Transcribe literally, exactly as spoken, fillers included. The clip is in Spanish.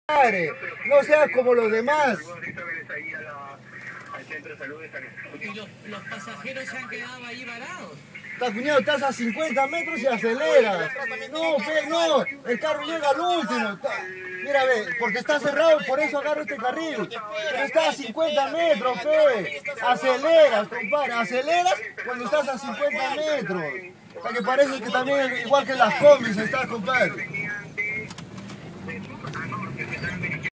compadre. No seas como los demás. Y los, los pasajeros se han quedado ahí varados. Estás, cuñado, estás a cincuenta metros y aceleras. No, pe, no, el carro llega al último. Está, mira, ve, porque está cerrado, por eso agarro este carril. Pero está a cincuenta metros, pe. Aceleras, compadre, aceleras cuando estás a cincuenta metros. O sea que parece que también igual que las combis estás, compadre.